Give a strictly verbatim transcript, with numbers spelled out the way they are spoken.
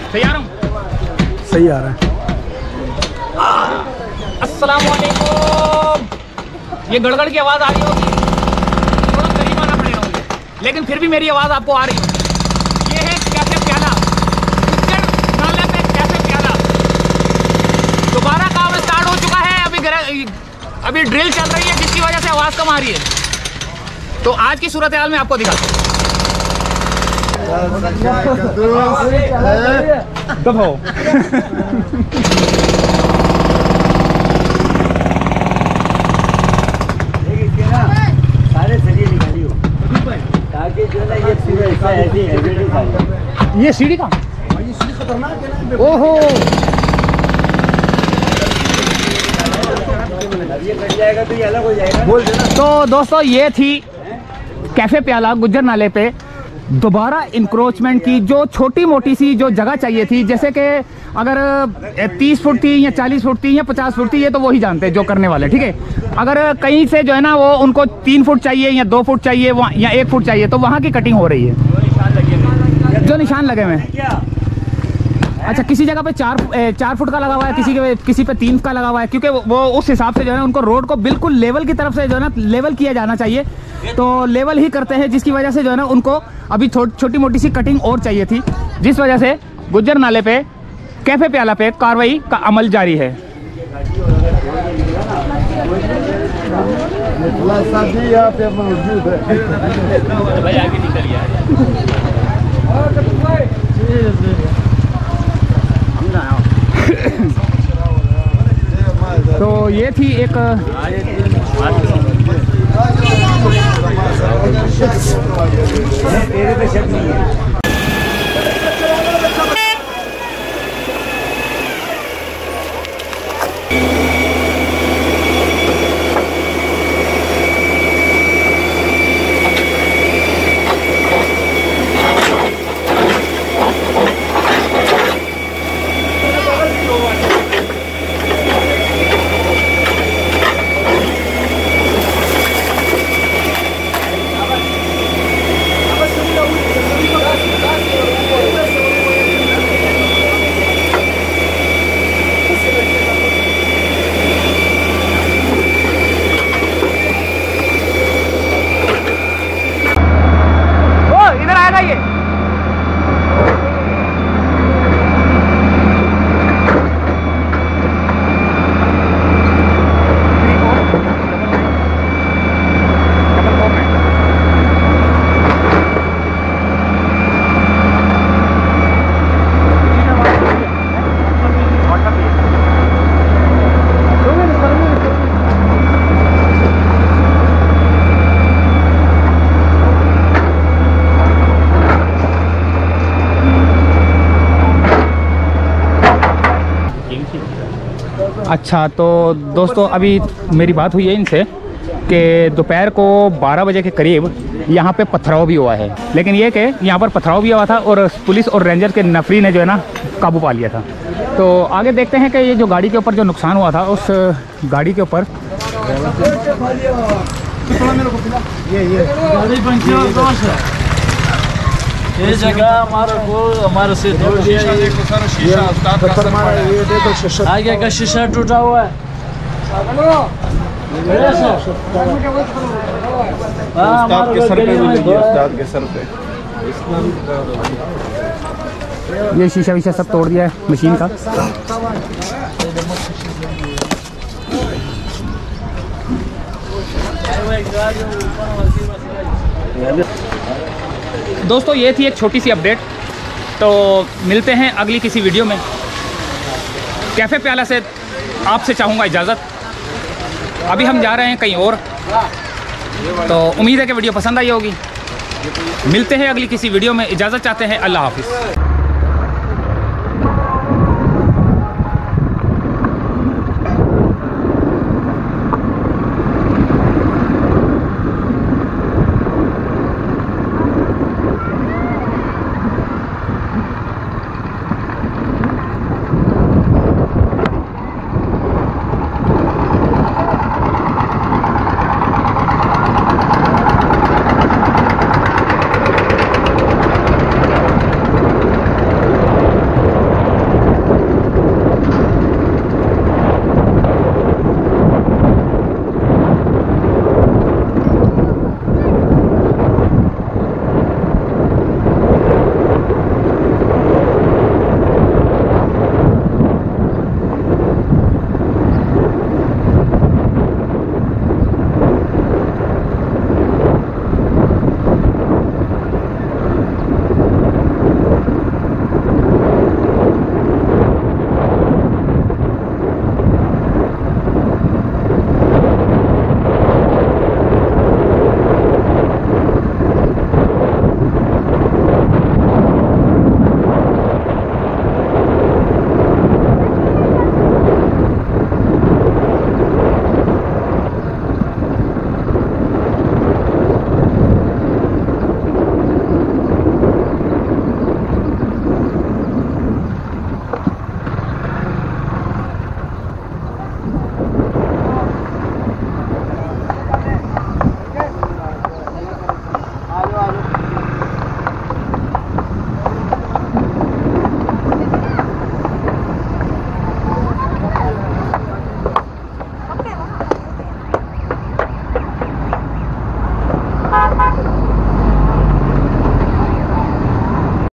सही आ रहा हूँ? सही आ रहा है। अस्सलामुअलैकुम। ये गड़गड़ की आवाज़ आ रही होगी, थोड़ा करीब आना पड़ेगा मुझे, लेकिन फिर भी मेरी आवाज़ आपको आ रही है। ये है कैफे प्याला, नाले पे कैफे प्याला। दोबारा काम स्टार्ट हो चुका है, अभी अभी ड्रिल चल रही है जिसकी वजह से आवाज़ कम आ रही है। तो आज की सूरत हाल में आपको दिखाता हूँ। दबाओ। सारे सरिये निकाली हो ताकि जो है ये सीधा ऐसा ऐसी हैवी नहीं खाली। ये सीढ़ी का ये सीढ़ी खतरनाक है ना। ओहो, ये कट जाएगा तो ये अलग हो जाएगा। बोल देना। तो दोस्तों ये थी कैफे प्याला गुज्जर नाले पे दोबारा इंक्रोचमेंट की जो छोटी मोटी सी जो जगह चाहिए थी, जैसे कि अगर तीस फुट थी या चालीस फुट थी या पचास फुट थी, ये तो वो ही जानते हैं जो करने वाले, ठीक है। अगर कहीं से जो है ना वो उनको तीन फुट चाहिए या दो फुट चाहिए या एक फुट चाहिए, तो वहाँ की कटिंग हो रही है। जो निशान लगे हुए हैं, अच्छा किसी जगह पे चार चार फुट का लगा हुआ है, किसी के किसी पे तीन का लगा हुआ है, क्योंकि वो, वो उस हिसाब से जो है ना उनको रोड को बिल्कुल लेवल की तरफ से जो है ना लेवल किया जाना चाहिए, तो लेवल ही करते हैं, जिसकी वजह से जो है ना उनको अभी छो, छोटी मोटी सी कटिंग और चाहिए थी, जिस वजह से गुज्जर नाले पे कैफे प्याला पे कार्रवाई का अमल जारी है। यहाँ पे मौजूद है। तो ये थी एक तेरे पे शक नहीं है। अच्छा तो दोस्तों अभी मेरी बात हुई है इनसे कि दोपहर को बारह बजे के करीब यहाँ पे पथराव भी हुआ है, लेकिन ये कि यहाँ पर पथराव भी हुआ था और पुलिस और रेंजर के नफरी ने जो है ना काबू पा लिया था। तो आगे देखते हैं कि ये जो गाड़ी के ऊपर जो नुकसान हुआ था उस गाड़ी के ऊपर ये ये ये जगह हमारे को हमारे से तोड़ दिया। ये देखो शीशा, आगे का शीशा टूटा हुआ है। उस्ताद के सर पे भी लगी है, उस्ताद के सर पे। ये शीशा वीशा सब तोड़ दिया है मशीन का। दोस्तों ये थी एक छोटी सी अपडेट, तो मिलते हैं अगली किसी वीडियो में। कैफे प्याला से आपसे चाहूँगा इजाज़त, अभी हम जा रहे हैं कहीं और, तो उम्मीद है कि वीडियो पसंद आई होगी। मिलते हैं अगली किसी वीडियो में, इजाज़त चाहते हैं, अल्लाह हाफिज़।